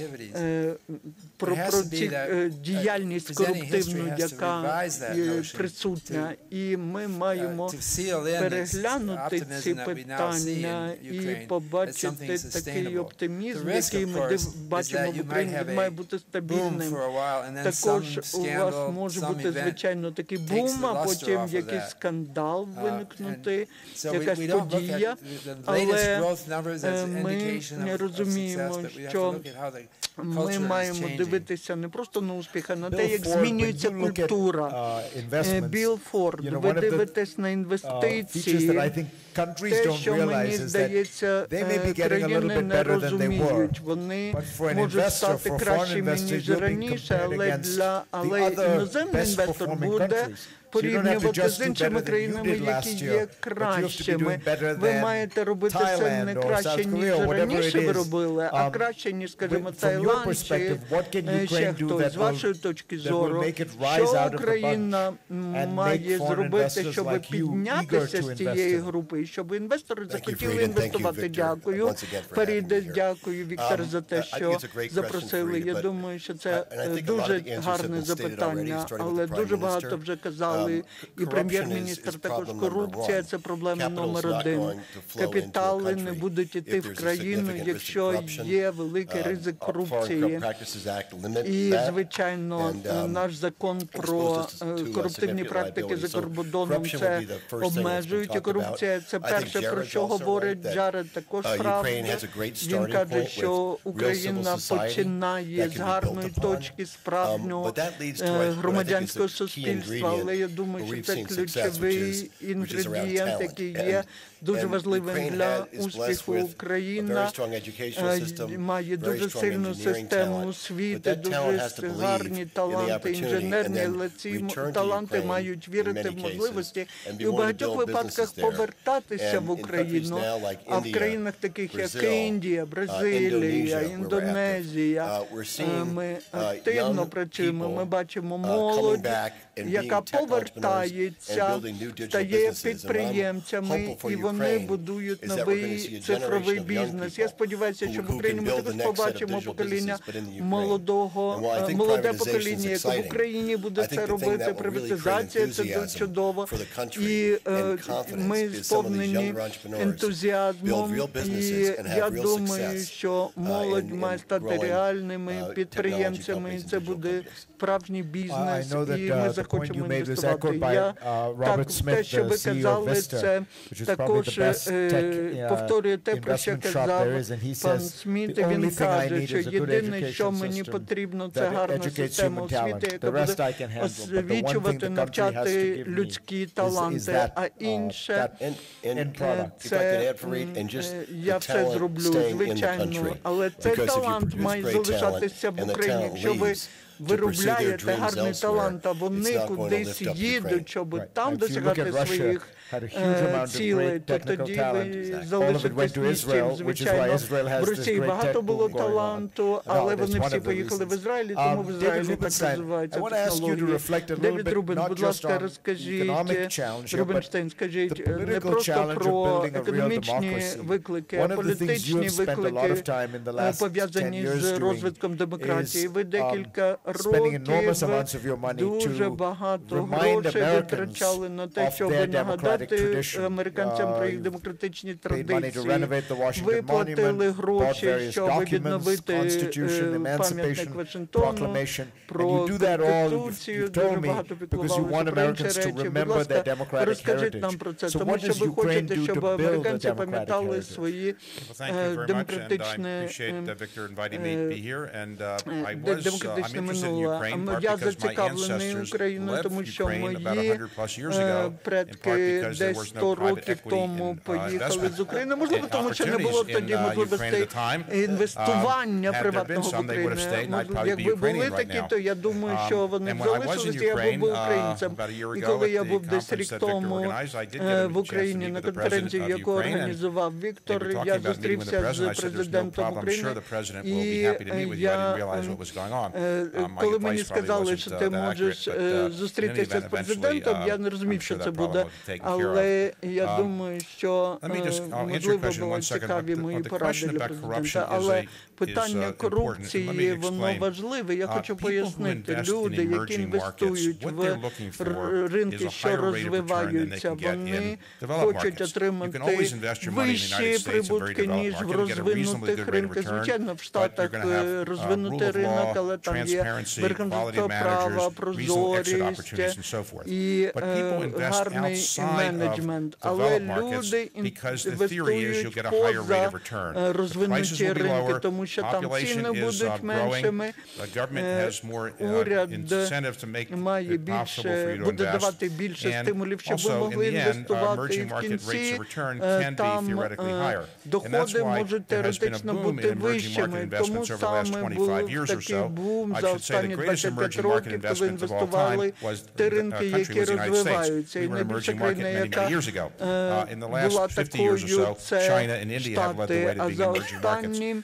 про, про ці, діяльність корупцивну, яка присутня, і ми маємо переглянути ці питання і побачити такий оптимізм, який ми бачимо в Україні, він має бути стабільним. Також у вас може бути, звичайно, такий бум, а потім якийсь скандал виникнути, якась подія. Але ми не розуміємо, що ми маємо дивитися не просто на успіх, а на те, як змінюється культура. Білл Форд, ви дивитесь на інвестиції. Те, що, мені здається, країни не розуміють. Вони можуть стати кращими, ніж раніше, але, для, але іноземний інвестор буде порівнювати з іншими країнами, які є кращими. Ви маєте робити це не краще, ніж раніше ви робили, а краще, ніж, скажімо, Таїланд чи ще хтось. З вашої точки зору, що Україна має зробити, щоб піднятися з цієї групи, і щоб інвестори захотіли інвестувати? Дякую. Фаріде, дякую, Віктор, за те, що запросили. Я думаю, що це дуже гарне запитання, але дуже багато вже казали. І прем'єр-міністр також. Корупція – це проблема номер один. Капітали не будуть йти в країну, якщо є великий ризик корупції. І, звичайно, наш закон про корупційні практики за кордоном це обмежують. І корупція – це перше, про що говорить Джаред, також правда. Він каже, що Україна починає з гарної точки справжнього громадянського суспільства, але я думаю, що це ключовий інгредієнт, який є дуже важливим для успіху. Україна має дуже сильну систему освіти, дуже гарні таланти, інженерні, але ці таланти мають вірити в можливості і у багатьох випадках повертатися в Україну. А в країнах таких, як Індія, Бразилія, Індонезія, ми активно працюємо, ми бачимо молодь, яка повертається, стає підприємцями, і вони будують новий цифровий бізнес. Я сподіваюся, що в Україні ми також побачимо покоління молодого, молоде покоління, яке в Україні буде це робити. Приватизація – це дуже чудово. І е, ми сповнені ентузіазмом, і я думаю, що молодь має стати реальними підприємцями, і це буде справжній бізнес, і ми захочемо інвестувати. Я, так, те, що ви казали, це також е, повторює те, про що казав пан Сміт. Він каже, що єдине, що мені потрібно, це гарна система освіти, яка буде освічувати, навчати людські таланти, а інше це я все зроблю, звичайно. Але цей талант має залишатися в Україні. Якщо ви виробляєте гарний талант, а вони кудись їдуть, щоб там досягати своїх цілей, то тоді ви залишитесь ні з чим. Звичайно, в Росії багато було таланту, але вони всі поїхали в Ізраїль, тому в Ізраїлі так розвиваються технології. Девід Рубін, будь ласка, розкажіть, Рубінштейн, скажіть не просто про економічні виклики, а політичні виклики, пов'язані з розвитком демократії. Ви декілька років дуже багато грошей витрачали на те, щоб нагадати американцям про їх демократичні традиції. Ви платили гроші, щоб відновити пам'ятник Вашингтону, про Конституцію, дуже багато піклувалися про інші речі. Будь ласка, розкажіть нам про це, тому що ви хочете, щоб американці пам'ятали свої демократичне демократичне минуле. Я зацікавлений Україною, тому що мої предки десь сто років тому поїхали з України. Можливо, тому що не було тоді можливостей інвестування приватного в Україну. Якби були такі, то я думаю, що вони б залишилися, я був би українцем. І коли я був десь рік тому в Україні на конференції, яку організував Віктор, я зустрівся з президентом України, і я, коли мені сказали, що ти можеш зустрітися з президентом, я не розумів, що це буде, але я думаю, що, можливо, були цікаві мої поради для президента, але питання корупції, воно важливе. Я хочу пояснити, люди, які інвестують в ринки, що розвиваються, вони хочуть отримати вищі прибутки, ніж в розвинутих ринках. Звичайно, в Штатах розвинутий ринок, але там є верховенство права, прозорість і гарний менеджмент. Але люди інвестують поза розвинуті ринки, тому що там ціни будуть меншими, уряд має більше, буде давати більше стимулів, щоб ви могли інвестувати, і в кінці там доходи можуть теоретично бути вищими. Тому саме був такий бум за останні двадцять п'ять років, коли інвестували в ті ринки, які розвиваються. І найбільша країна, яка була такою, це Штати, а за останні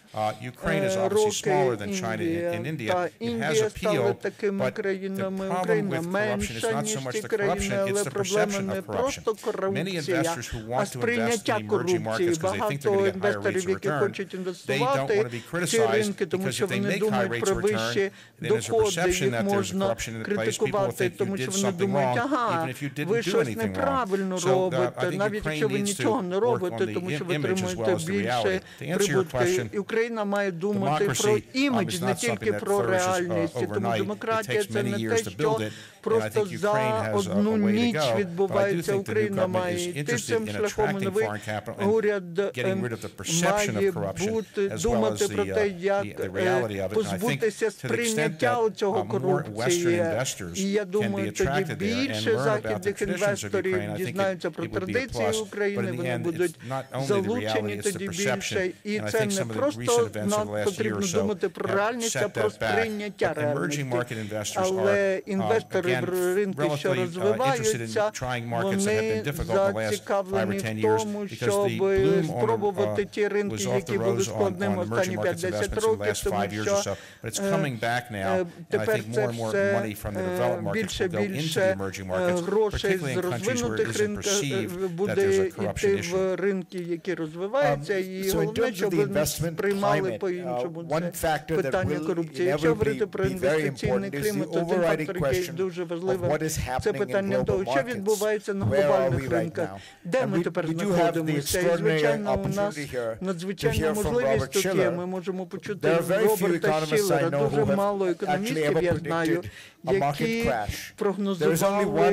роки Індія та Індія стали такими країнами. Україна менша, ніж ці країни, але проблема не просто корупція, а сприйняття корупції. Багато інвесторів, які хочуть інвестувати в ці ринки, тому що вони думають про вищі доходи, їх можна критикувати, тому що вони думають, ага, ви щось неправильно робите, навіть якщо ви нічого не робите, тому що ви отримуєте більше прибутки. І Україна має думати про імідж, не тільки про реальність. Тому демократія – це не те, що просто за одну ніч відбувається. Україна має йти цим шляхом, новий уряд має бути, думати про те, як позбутися сприйняття цього корупції. І я думаю, тоді більше західних інвесторів дізнаються про традиції України, вони будуть залучені тоді більше. І це не просто нам потрібно думати про реальність, а про сприйняття реальності. Але інвестори в ринки, що розвиваються, вони зацікавлені в тому, щоб спробувати ті ринки, які були складними останні п'ять-десять років, тому що тепер це все більше більше грошей з розвинутих ринків буде йти в ринки, які розвиваються, і головне, щоб вони сприймали по-іншому це питання корупції. Якщо говорити про інвестиційний клімат, то один фактор, який дуже важливий, це питання того, що відбувається на глобальних ринках. Де ми тепер знаходимося? І, звичайно, у нас надзвичайна можливість тут є. Ми можемо почути Роберта Шіллера. Дуже мало економістів, я знаю, які прогнозували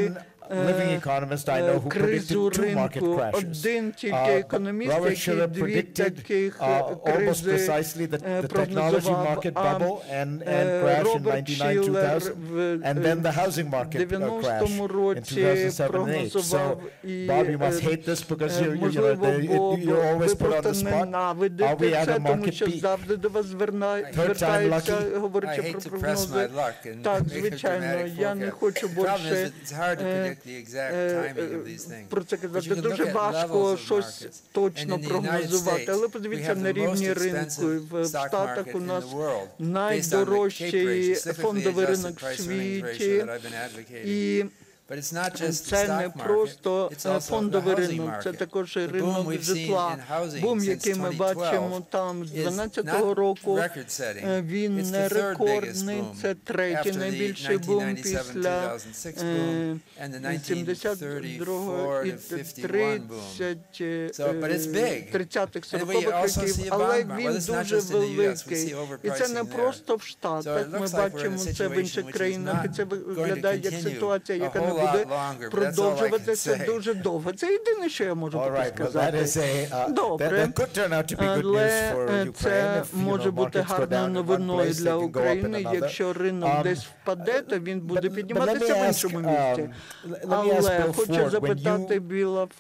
living economist I know who predicted two market crashes. Uh, Robert Shiller predicted uh, almost precisely the, the technology market bubble and, and crash in ninety-nine two thousand, and then the housing market uh, crash in two thousand seven and eight. So, Bob, you must hate this because you're, you know, the, it, you're always put on the spot. Are we at a market peak? Third time lucky? I hate to press my luck and make a dramatic forecast. The problem is that it's hard to predict the exact timing of these things. But you can look at levels of markets. And in the United States, we have the most expensive stock market in the world based on the CAPE ratio, cyclically adjusted price-earnings ratio that I've been advocating. But it's not just the stock market, it's also the housing market. The boom we've seen in housing since twenty twelve is not record-setting. It's the third biggest boom after the nineteen ninety-seven two thousand six boom and the nineteen thirty-four to fifty-one boom. So, but it's big. And we also see a bond market. Well, it's not just in the U S, we see overpricing there. So it looks like we're in a situation which is not going to continue a whole буде продовжуватися дуже довго. Це єдине, що я можу сказати. Добре, але це може бути гарною новиною для України. Якщо ринок десь впаде, то він буде підніматися в іншому місці. Але хочу запитати Біла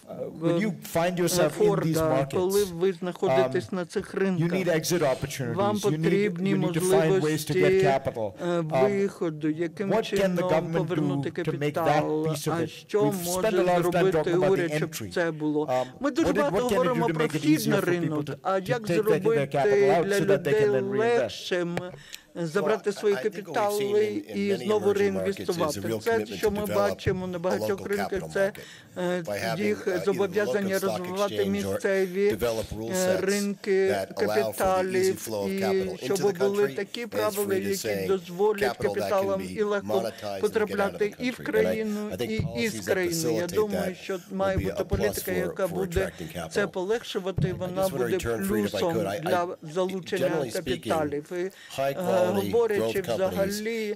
Форда, коли ви знаходитесь на цих ринках, вам потрібні можливості виходу, яким чином повернути капітал, а що може зробити уряд, щоб це було. Ми дуже багато говоримо про вхід на ринок, а як зробити для людей легшим забрати свої капітали і знову реінвестувати. Це, що ми бачимо на багатьох ринках, це їх зобов'язання розвивати місцеві ринки капіталів, і щоб були такі правила, які дозволять капіталам і легко потрапляти і в країну, і із країни. Я думаю, що має бути політика, яка буде це полегшувати, і вона буде плюсом для залучення капіталів. Говорячи взагалі,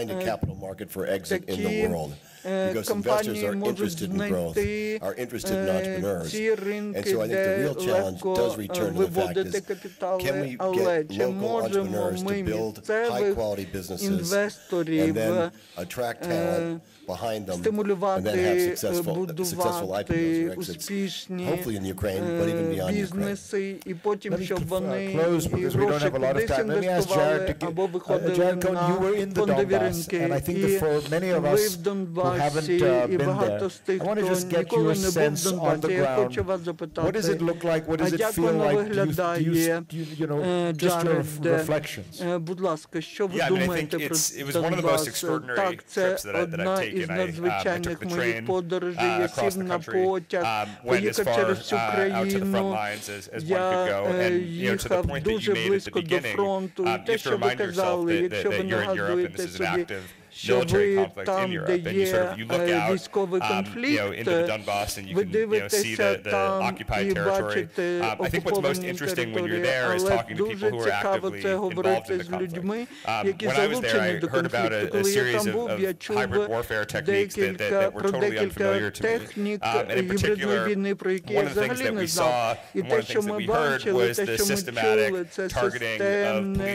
такі компанії можуть знайти ці ринки, де легко виводити капітали, але чи можемо ми місцевих інвесторів стимулювати, будувати успішні бізнеси, і потім, щоб вони гроші кудись інвестували або виходили на фондові ринки. І ви в Донбасі, і багато з тих, хто ніколи не був в Донбасі. Я хочу вас запитати, а як воно виглядає, Джаред? Будь ласка, що ви думаєте про Донбас? Так, це одна із надзвичайних моїх подорожей. Я сів на потяг, поїхав через всю країну. Я їхав дуже близько до фронту. І те, що ви казали, якщо ви нагадуєте собі, що ви там, де є військовий конфлікт, ви дивитеся там і бачите окуповані території, але дуже цікаво це говорити з людьми, які залучені до конфлікту. Коли я там був, я чув декілька, про декілька технік гібридної війни, про які я взагалі не знав. І те, що ми бачили, те, що ми чули, це системне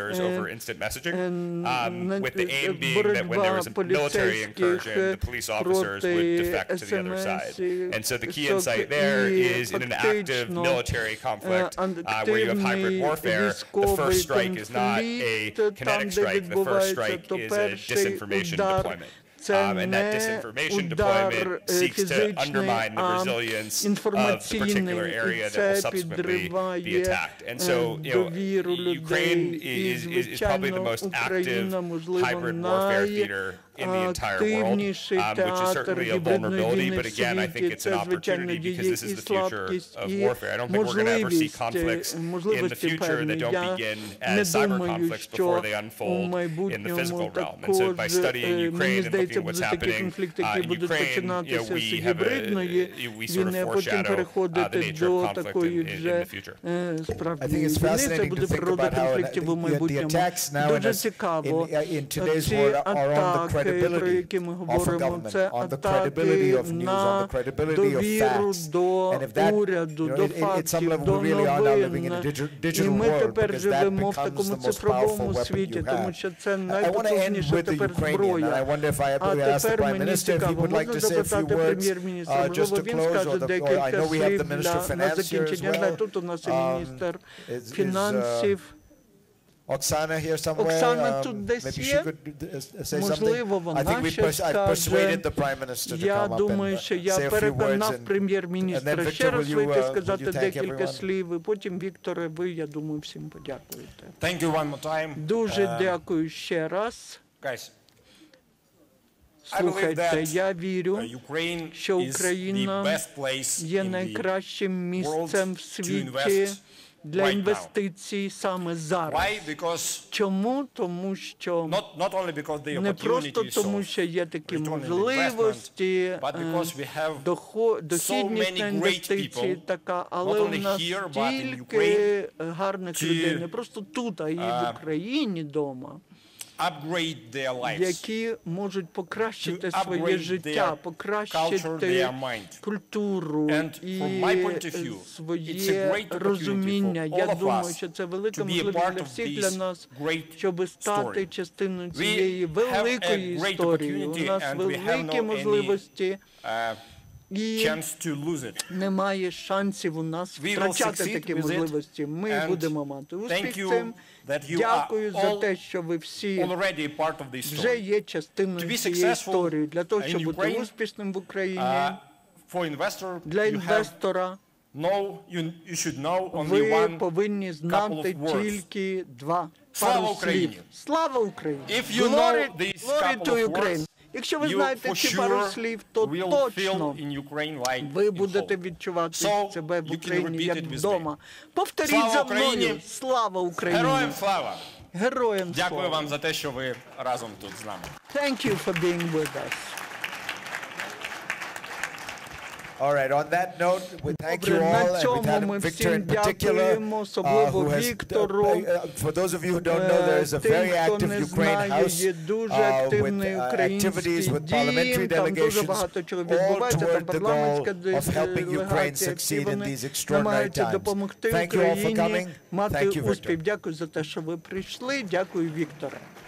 that when there was a military incursion, the police officers would defect to the other side. And so the key insight there is in an active military conflict uh, where you have hybrid warfare, the first strike is not a kinetic strike, the first strike is a disinformation deployment. Um, and that disinformation deployment seeks to undermine the resilience of the particular area that will subsequently be attacked. And so, you know, Ukraine is, is, is probably the most active hybrid warfare theater in the entire world, um, which is certainly a vulnerability, but again, I think it's an opportunity because this is the future of warfare. I don't think we're going to ever see conflicts in the future that don't begin as cyber conflicts before they unfold in the physical realm. And so by studying Ukraine and looking at what's happening uh, in Ukraine, you know, we have a, we sort of foreshadow uh, the nature of conflict in, in, in the future. I think it's fascinating to think about how the, the attacks nowadays in, in today's world are on the про які ми говоримо, це атаки на довіру до уряду, до фактів, до новин. І ми тепер живемо в такому цифровому світі, тому що це найпотужніша тепер зброя. А тепер мені цікаво, можна запитати прем'єр-міністра, можливо, він скаже декілька слів для, на закінчення. Тут у нас і міністр фінансів. Оксана here somewhere. Оксана тут десь є. Можливо, вона ще скаже. Я думаю, що я переконав прем'єр-міністра ще раз вийти, сказати декілька слів, і потім, Вікторе, ви, я думаю, всім подякуєте. Thank you one more time. Дуже дякую ще раз. Guys, слухайте, я вірю, що Україна є найкращим місцем в світі для інвестицій саме зараз. Чому? Тому що не просто тому, що є такі можливості, дохідність на інвестиції така, але у нас стільки гарних людей, не просто тут, а і в Україні вдома, які можуть покращити своє життя, покращити культуру і своє розуміння. Я думаю, що це велика можливість для всіх для нас, щоб стати частиною цієї великої історії. У нас великі можливості. І немає шансів у нас втрачати такі можливості. Ми будемо мати успіх цим. Дякую за те, що ви всі вже є частиною цієї історії. Для того, щоб бути успішним в Україні, для інвестора ви повинні знати тільки два пару слів. Слава Україні! Glory to Ukraine! Якщо ви знаєте ці пару слів, то точно ви будете відчувати себе в Україні як вдома. Повторіть за мною. Слава Україні! Героям слава! Героям слава! Дякую вам за те, що ви разом тут з нами. Thank you for being with us. All right, on that note, we thank you all, and we thank Victor in particular, uh, who has, uh, for those of you who don't know, there is a very active Ukraine House uh, with uh, activities with parliamentary delegations, all toward the goal of helping Ukraine succeed in these extraordinary times. Thank you all for coming. Thank you, Victor. Дякую за те, що ви прийшли. Дякую, Вікторе.